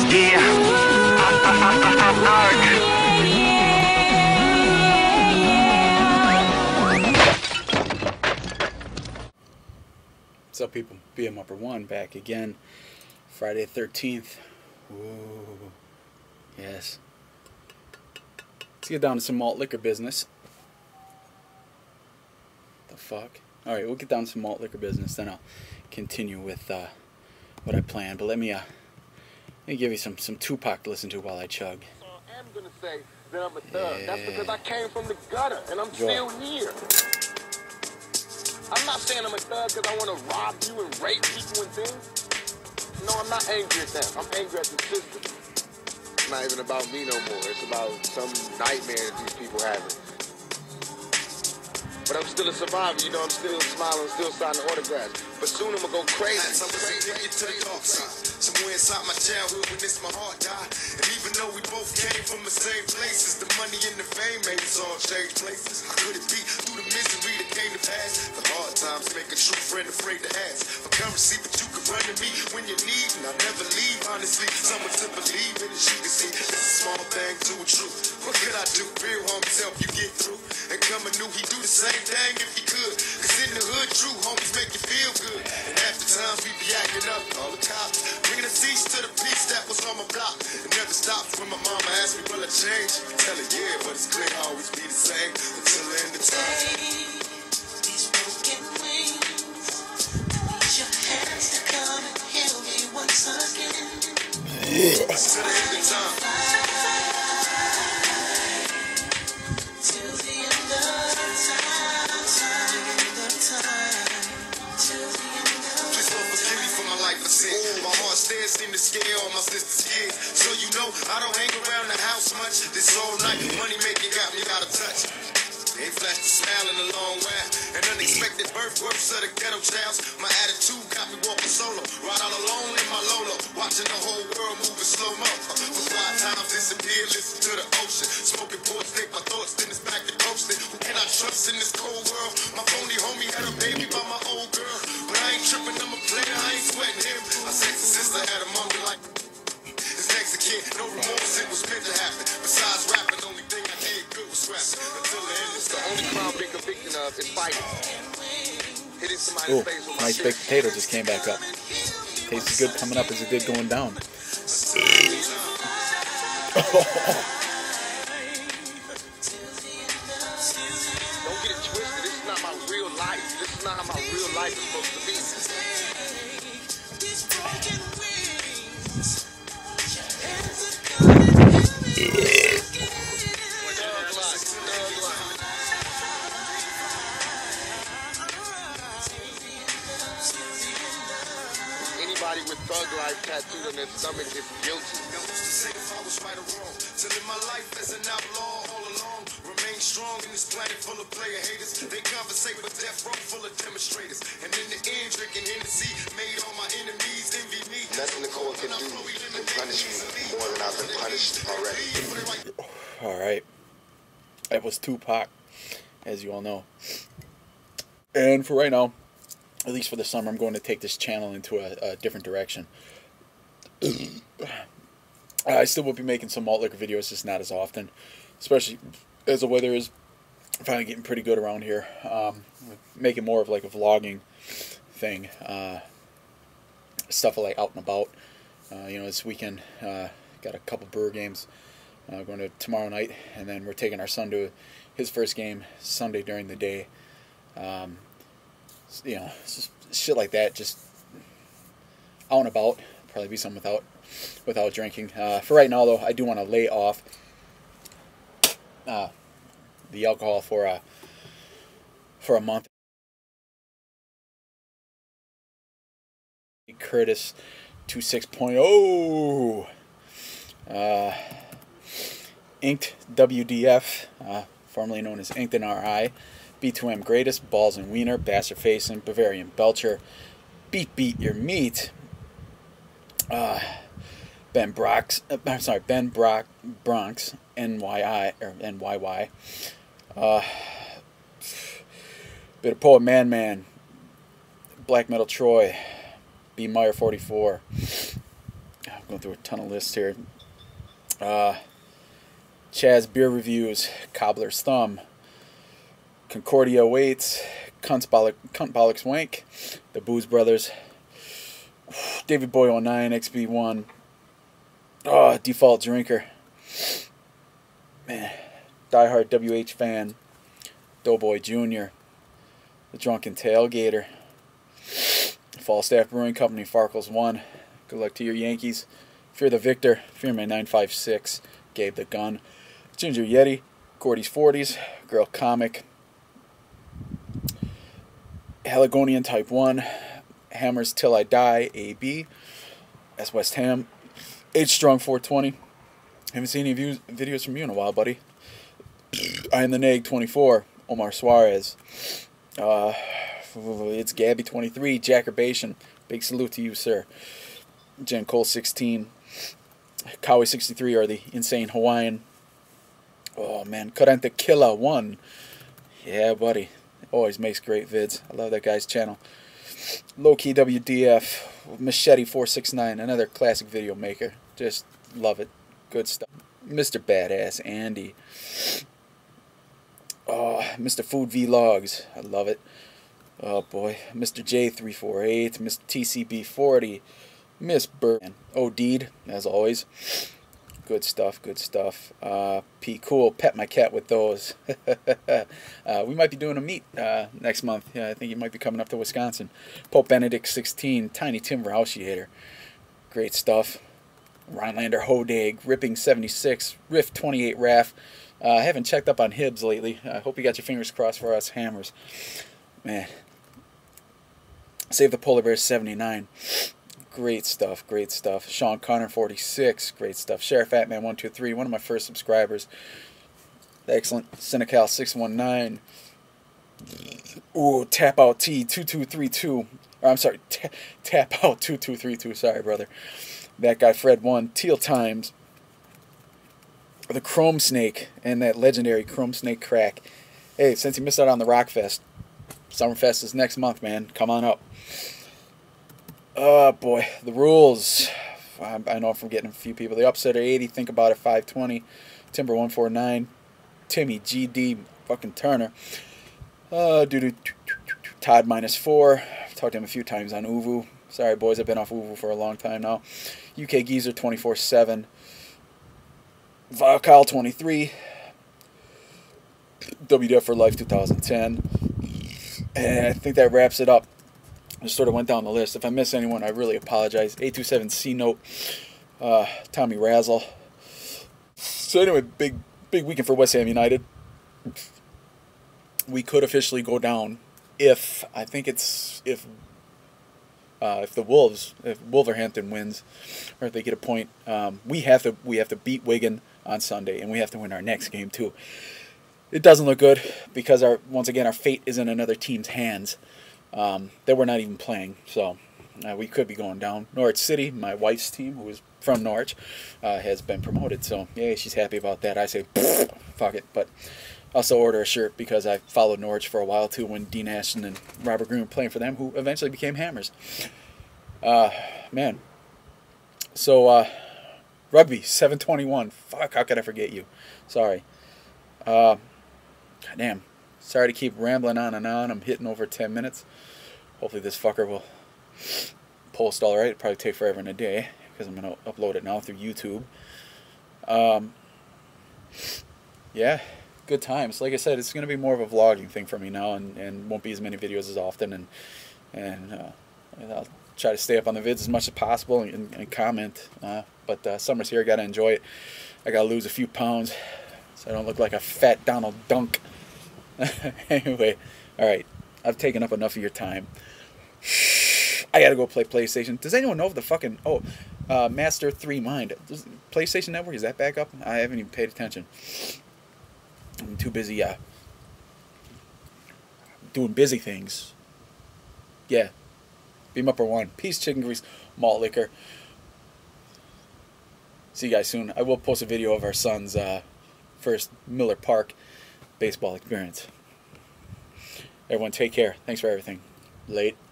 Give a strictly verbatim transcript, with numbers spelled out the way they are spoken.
What's up, people? B M Upper One back again. Friday the thirteenth. Ooh. Yes. Let's get down to some malt liquor business. The fuck? Alright, we'll get down to some malt liquor business, then I'll continue with uh, what I planned. But let me, uh, let me give you some, some Tupac to listen to while I chug. I am going to say that I'm a thug. Yeah. That's because I came from the gutter, and I'm Enjoy. still here. I'm not saying I'm a thug because I want to rob you and rape people and things. No, I'm not angry at that. I'm angry at the system. It's not even about me no more. It's about some nightmare that these people having. But I'm still a survivor, you know, I'm still smiling, still signing autographs. But soon I'm gonna go crazy. I'm crazy. To the dark side. Somewhere inside my childhood when this my heart died. And even though we both came from the same places, the money and the fame made us all change places. How could it be through the misery that came to pass? The hard times make a true friend afraid to ask for currency, but you can run to me when you need, and I'll never leave, honestly. Someone to believe in, as you can see, it's a small thing to a truth. What could I do? Real homies help you get through. And coming knew he'd do the same thing if he could. Cause in the hood, true homies make you feel good. And half the times we be acting up, all the cops bringing a cease to the peace that was on my block. It never stopped when my mama asked me, will I change? I tell her, yeah, but it's clear I'll always be the same until the end of time. These broken wings, need your hands to come and heal me once again. Till the end of time. My heart stares seem to scare all my sister's kids. So you know I don't hang around the house much. This all night money making got me out of touch. Ain't flashed a smile in a long while. An unexpected birth, works of the ghetto childs. My attitude got me walking solo. Ride all alone in my Lolo, watching the whole world moving slow-mo. For five times disappear, listen to the ocean. Smoking porch, take my thoughts, then it's back to coasting. Who can I trust in this cold world? My phony homie had a baby by my old girl. But I ain't tripping, I'm a player, I ain't sweating him. My sexy sister had a moment like this next kid, no remorse, it was meant to happen. Besides rapping, the only thing I did good was scrapping. Until the end, it's the only crime being convicted of is fighting. Hitting somebody's face with my nice baked potato just came back up. Tastes as good coming up as it did going down. Don't get it twisted, this is not my real life. This is not how my real life is supposed to be. Anybody with thug life tattooed on their stomach is guilty. If I was right or wrong, to live my life as an outlaw all along. Remain strong in this planet full of player haters. They conversate with death row full of demonstrators. And in the end, drinking Hennessy made all my enemies envy me. Nothing the court can do can punish me more than I've been punished already. Alright. That was Tupac, as you all know. And for right now, at least for the summer, I'm going to take this channel into a, a different direction. I still will be making some malt liquor videos, just not as often. Especially as the weather is finally getting pretty good around here. Um, making more of like a vlogging thing. Uh, stuff like out and about. Uh, you know, this weekend, uh, got a couple brewer games. Uh, going to tomorrow night, and then we're taking our son to his first game Sunday during the day. Um, you know, just shit like that, just out and about. Probably be some without without drinking. Uh, for right now, though, I do want to lay off uh, the alcohol for a for a month. Curtis twenty-six point oh. Uh, Inked W D F, uh, formerly known as Inked N R I, B two M Greatest, Balls and Wiener, Bastard Facing, Bavarian Belcher, Beat Beat Your Meat, uh, Ben Brox, uh, I'm sorry, Ben Brock Bronx, N Y I, or N Y Y, uh, bit of Poet Man Man, Black Metal Troy, B Meyer forty-four, Going through a ton of lists here. Uh, Chaz Beer Reviews, Cobbler's Thumb, Concordia Waits, Cunt Bollock, Cunt Bollocks Wank, The Booze Brothers, David Boy oh nine, X B one, oh, Default Drinker, man, Diehard W H Fan, Doughboy Junior, The Drunken Tailgater, Falstaff Brewing Company, Farkles one, good luck to your Yankees, Fear the Victor, Fearman nine five six, Gabe the Gun, Ginger Yeti, Gordy's forties, Girl Comic, Haligonian Type one, Hammers Till I Die, A B, that's West Ham, H Strong four twenty, haven't seen any views, videos from you in a while, buddy. I am the Nag twenty-four, Omar Suarez, uh, it's Gabby twenty-three, Jackerbation, big salute to you, sir. Jen Cole sixteen, Kawi sixty-three, or the Insane Hawaiian. Oh man, Karante Killa one. Yeah, buddy. Always makes great vids. I love that guy's channel. Low Key W D F, Machete four six nine, another classic video maker. Just love it. Good stuff. Mister Badass Andy. Oh, Mister Food Vlogs. I love it. Oh boy. Mister J three four eight, Mister T C B forty, Miss Burton. O'Deed, as always. Good stuff, good stuff. Uh, P. Cool, pet my cat with those. uh, we might be doing a meet uh, next month. Yeah, I think you might be coming up to Wisconsin. Pope Benedict sixteen, Tiny Tim Verhauschiator. Great stuff. Rhinelander Hodag, Ripping seventy-six, Riff twenty-eight Raff. Uh, I haven't checked up on Hibbs lately. I hope you got your fingers crossed for us hammers. Man. Save the Polar Bear seventy-nine. Great stuff, great stuff. Sean Connor forty-six, great stuff. Sheriff Atman one two three, one of my first subscribers. Excellent. Senecal six one nine. Ooh, Tap Out T two two three two. Or, I'm sorry, ta Tap Out two two three two. Sorry, brother. That guy Fred one. Teal Times. The Chrome Snake and that legendary Chrome Snake crack. Hey, since you missed out on the Rockfest, Summerfest is next month, man. Come on up. Oh boy, the rules. I, I know I'm getting a few people. The Upsetter eighty, Think About It five twenty, Timber one four nine, Timmy G D fucking Turner. Uh, doo -doo, Todd minus four. I've talked to him a few times on Uvu. Sorry boys, I've been off Uvu for a long time now. U K Geezer twenty-four seven. Kyle twenty-three. W D F for Life two thousand ten. And I think that wraps it up. Just sort of went down the list. If I miss anyone, I really apologize. eight two seven C Note, uh, Tommy Razzle. So anyway, big big weekend for West Ham United. We could officially go down if I think it's if uh, if the Wolves, if Wolverhampton wins, or if they get a point. Um, we have to we have to beat Wigan on Sunday, and we have to win our next game too. It doesn't look good because our once again our fate is in another team's hands. Um, that we're not even playing, so uh, we could be going down. Norwich City, my wife's team, who is from Norwich, uh, has been promoted, so yeah, she's happy about that. I say, fuck it, but I also order a shirt because I followed Norwich for a while too when Dean Ashton and Robert Green were playing for them, who eventually became Hammers. Uh, man. So, uh, rugby, seven twenty-one. Fuck, how could I forget you? Sorry. Uh, goddamn. Sorry to keep rambling on and on. I'm hitting over ten minutes. Hopefully this fucker will post all right. It'll probably take forever and a day because I'm going to upload it now through YouTube. Um, yeah, good times. Like I said, it's going to be more of a vlogging thing for me now, and, and won't be as many videos as often. And and uh, I'll try to stay up on the vids as much as possible and, and comment. Uh, but uh, summer's here. Got to enjoy it. I got to lose a few pounds so I don't look like a fat Donald Dunk. Anyway, alright, I've taken up enough of your time. I gotta go play PlayStation. Does anyone know if the fucking, oh, uh, Master three Mind, does PlayStation Network, is that back up? I haven't even paid attention. I'm too busy, uh, doing busy things. Yeah, Beam Upper One, Peace Chicken Grease, Malt Liquor. See you guys soon. I will post a video of our son's, uh, first Miller Park baseball experience. Everyone take care. Thanks for everything. Late.